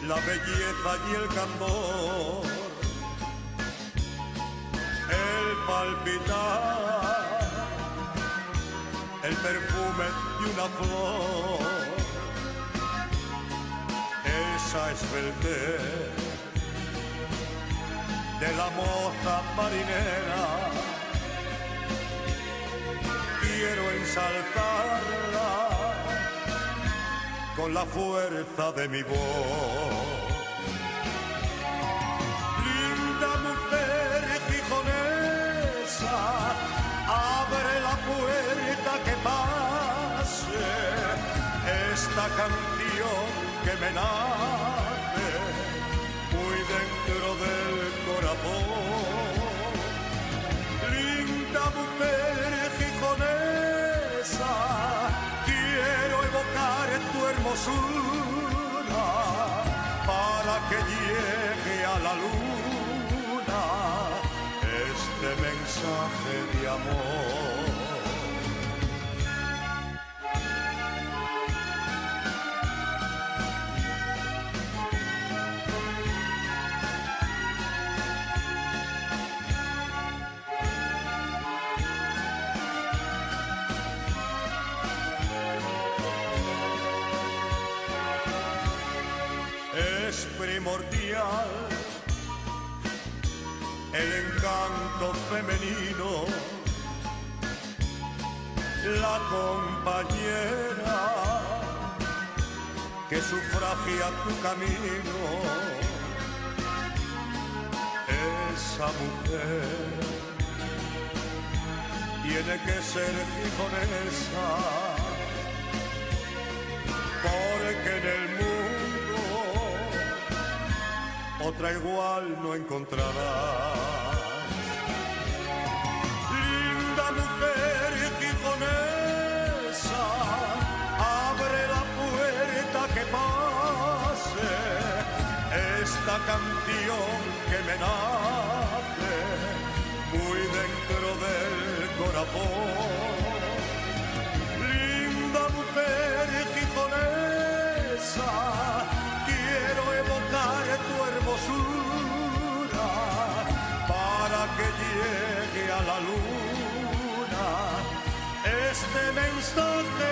la belleza y el candor, el palpitar, el perfume de una flor, esa esbeltez de la moza marinera. Quiero ensalzarla con la fuerza de mi voz. Linda mujer gijonesa, abre la puerta que pase esta canción que me nace muy dentro del corazón. Linda mujer gijonesa, quiero evocar tu hermosura para que llegue a la luna este mensaje de amor. Es primordial el encanto femenino, la compañera que sufragia tu camino. Esa mujer tiene que ser gijonesa, porque en el mundo otra igual no encontrarás. Linda mujer gijonesa, abre la puerta que pase esta canción que me nace muy dentro del corazón. Linda mujer gijonesa, quiero evocar tu hermosura para que llegue a la luna este mensaje